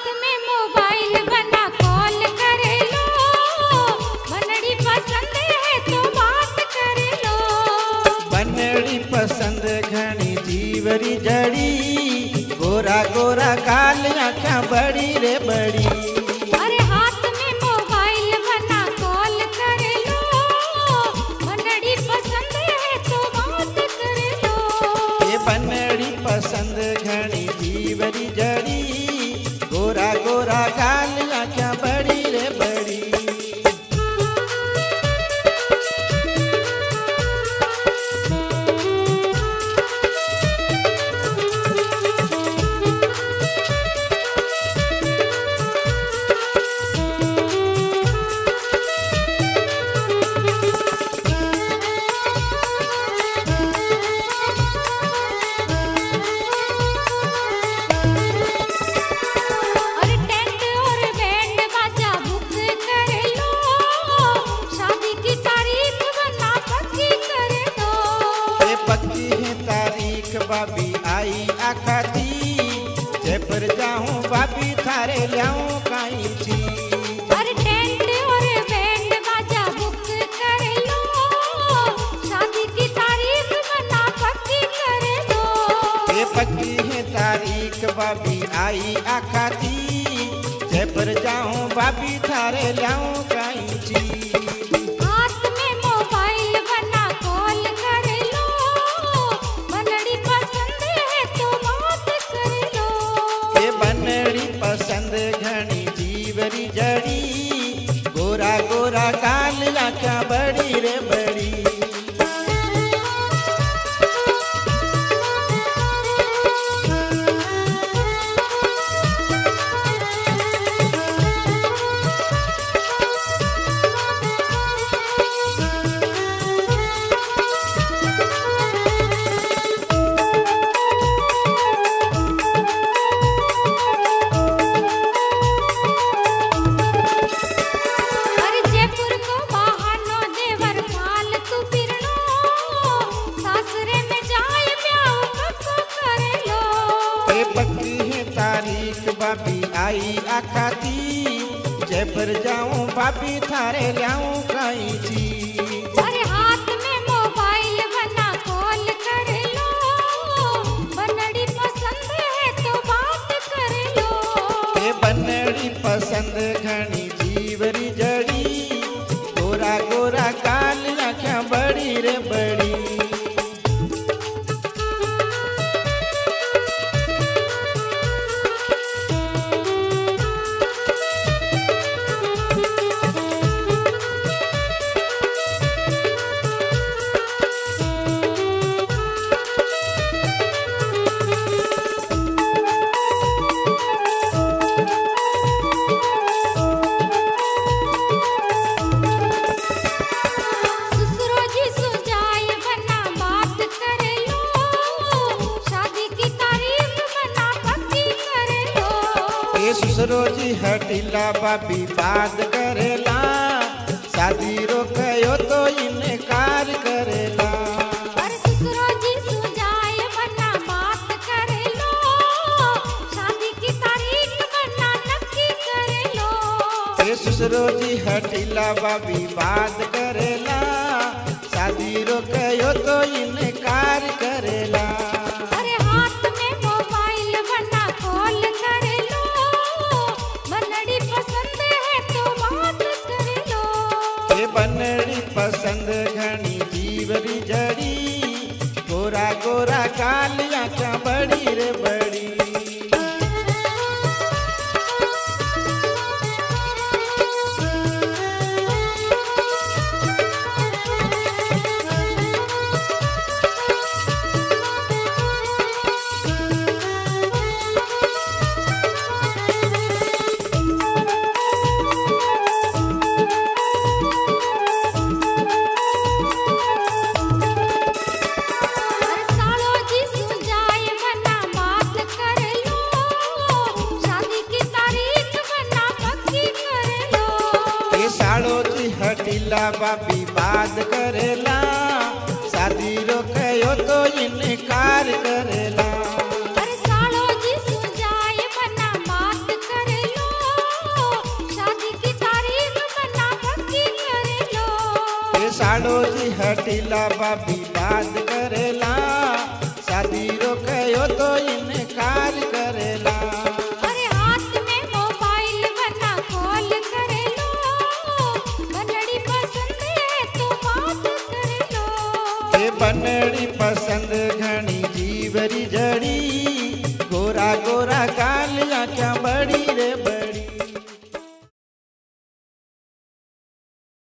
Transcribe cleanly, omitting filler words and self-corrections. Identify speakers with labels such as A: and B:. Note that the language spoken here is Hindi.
A: हाथ में मोबाइल बना कॉल करे लो, बनड़ी पसंद है तो बात करे लो।
B: बनड़ी पसंद घनी जीवरी जड़ी, गोरा गोरा काल आँखें बड़ी रे बड़ी।
A: अरे हाथ में मोबाइल बना कॉल करे लो, बनड़ी पसंद है तो बात करे लो।
B: ये बनड़ी पसंद घनी जीवरी जड़ी, गोरा गोरा काल आँखें बड़ी रे बड़ी।
A: अरे टेंट और बैंड बाजा बुक करे लो, शादी की तारीख बना पक्की करे दो।
B: ये पक्की है तारीख बाबी आई आखाती, जयपुर जाऊं बाबी थारे लाऊं काई चीज।
A: अरे टेंट और बैंड बाजा बुक करे लो, शादी की तारीख बना पक्की करे दो।
B: ये पक्की है तारीख बाबी आई आखाती, जयपुर जाऊं बाबी थारे लाऊं काई चीज।
A: हाथ में मोबाइल बना कॉल करे लो, बनड़ी पसंद है तो बात करे लो।
B: ये बनड़ी पसंद घनी जीवरी जड़ी, गोरा गोरा काल आँखें बड़ी रे बड़ी।
A: अरे जयपुर को बहानो देवर फालतू फिरनो, सासरे में जाए ब्याह पक्को करे लो।
B: ये पक्की है तारीख बाबी आई आखाती, जयपुर जाऊं बाबी थारे लाऊं काई चीज।
A: अरे हाथ में मोबाइल बना कॉल करे लो, बनड़ी पसंद है तो बात करे लो।
B: ये बनड़ी पसंद घनी जीवरी जड़ी, गोरा गोरा काल आँखें बड़ी रे बड़ी।
A: ससुरो जी सुजाए बना बात करे लो, शादी की तारीख बना पक्की करे लो।
B: ये ससुरो जी हटिला बाबी बात करेला, शादी रोकयो तो इनकार करेला।
A: अरे ससुरो जी सुजाए बना बात करे लो, शादी की तारीख बना नक्की करे लो।
B: ये ससुरो जी हटिला बाबी बात करेला, शादी रोकयो तो इनकार करेला।
A: अरे हाथ में मोबाइल बना कॉल करे लो, बनड़ी पसंद है तो बात करे लो।
B: ये बनड़ी पसंद घनी जीवरी जड़ी, गोरा गोरा काल आँखें बड़ी रे बड़ी।
A: अरे सालो जी सुजाए बना बात करे लो, शादी की तारीख बना पक्की करे लो।
B: ये सालो जी हटिला बाबी बात करेला, शादी रोकयो तो इनकार करेला।
A: अरे सालो जी सुजाए बना बात करे
B: जी हटीला बाबी बात करेला, शादी रोकयो तो इनकार करेला।
A: अरे हाथ में मोबाइल बना कॉल करे लो, बनड़ी पसंद है तो बात करे लो।
B: ये बनड़ी पसंद घनी जीवरी जड़ी, गोरा गोरा कालिया क्या बड़ी रे बड़ी।